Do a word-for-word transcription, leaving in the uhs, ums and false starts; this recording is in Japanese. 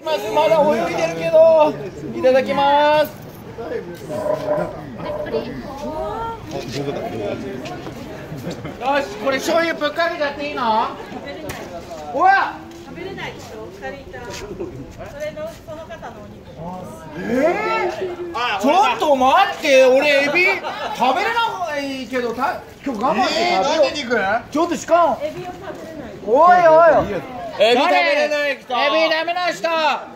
まだ泳いでるけど、いただきます。よし、これ醤油ぶっかけちゃっていいの？うわ。 食べれないでしょ、ふたりいたら。それの、その方のお肉。 えー、ちょっと待って、俺エビ食べれないけど、た今日我慢して食べよう。えー、肉？ちょっとしかも。 エビを食べれない。 おいおい。 エビ食べれない人。 エビダメな人。